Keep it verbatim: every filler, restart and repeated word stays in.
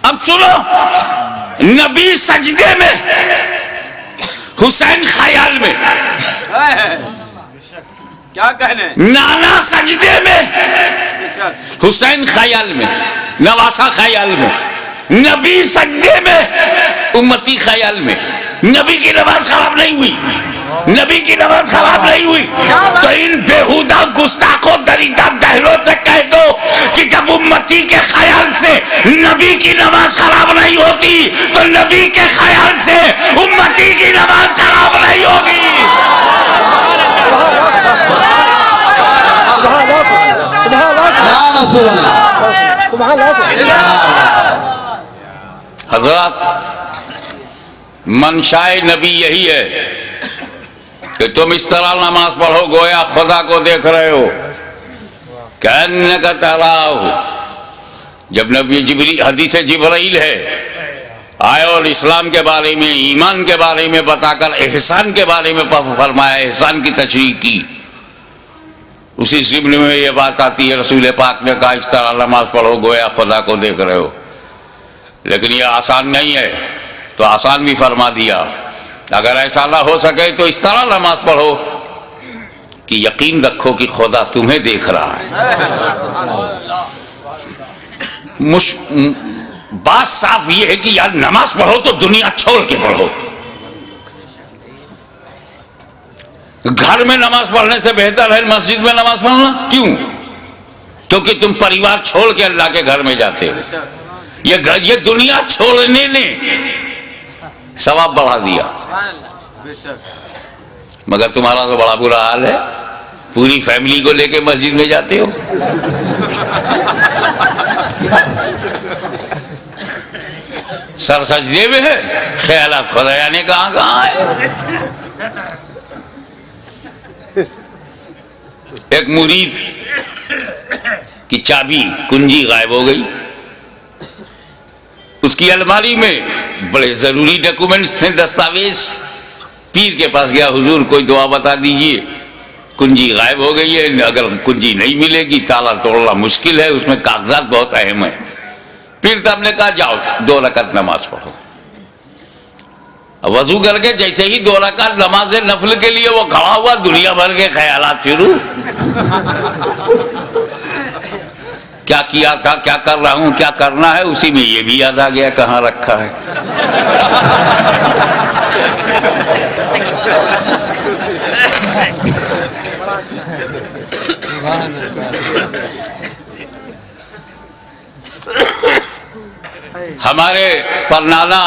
اب سنو، نبی سجدے میں، حسین خیال میں، کیا کہنے، نانا سجدے میں، حسین خیال میں، نواسا خیال میں، نبی سجدے میں، امتی خیال میں. نبی کی نماز خراب نہیں ہوئی، نبی کی نماز خراب نہیں ہوئی. تو ان بےہودہ گستاخوں دریدہ دہلوں سے کہہ دو کہ جب امتی کے خیال سے نبی کی نماز خراب نہیں ہوتی تو نبی کے خیال سے امتی کی نماز خراب نہیں ہوگی. حضرات، منشائے نبی یہی ہے کہ تم اس طرح نماز پڑھو گویا خدا کو دیکھ رہے ہو. کأنک تراہ. جب نبی جبریل، حدیث جبرائیل ہے، آئے اور اسلام کے بارے میں، ایمان کے بارے میں بتا کر احسان کے بارے میں فرمایا، احسان کی تشریح کی. اسی ضمن میں یہ بات آتی ہے، رسول پاک نے کہا اس طرح نماز پڑھو گویا خدا کو دیکھ رہے ہو. لیکن یہ آسان نہیں ہے، تو آسان بھی فرما دیا. اگر ایسا نہ ہو سکے تو اس طرح نماز پڑھو کہ یقین رکھو کہ خدا تمہیں دیکھ رہا ہے. مش... بات صاف یہ ہے کہ یار نماز پڑھو تو دنیا چھوڑ کے پڑھو. گھر میں نماز پڑھنے سے بہتر ہے مسجد میں نماز پڑھنا. کیوں؟ کیونکہ تم پریوار چھوڑ کے اللہ کے گھر میں جاتے ہو. یہ یہ دنیا چھوڑنے نے ثواب بڑھا دیا، مگر تمہارا تو بڑا برا حال ہے، پوری فیملی کو لے کے مسجد میں جاتے ہو. سر سجدے میں ہے، خیالات خدایا نے کہاں کہاں ہے. ایک مرید کی چابی کنجی غائب ہو گئی. اس کی الماری میں بڑے ضروری ڈاکومنٹس تھے، دستاویز. پیر کے پاس گیا، حضور کوئی دعا بتا دیجئے، کنجی غائب ہو گئی ہے، اگر کنجی نہیں ملے گی تالا توڑنا مشکل ہے، اس میں کاغذات بہت اہم ہیں. پیر صاحب نے کہا جاؤ دو رکعت نماز پڑھو. وضو کر کے جیسے ہی دو رکعت نماز نفل کے لیے وہ کھڑا ہوا، دنیا بھر کے خیالات شروع. کیا کیا تھا، کیا کر رہا ہوں، کیا کرنا ہے. اسی میں یہ بھی یاد آ گیا کہاں رکھا ہے. ہمارے پرنانا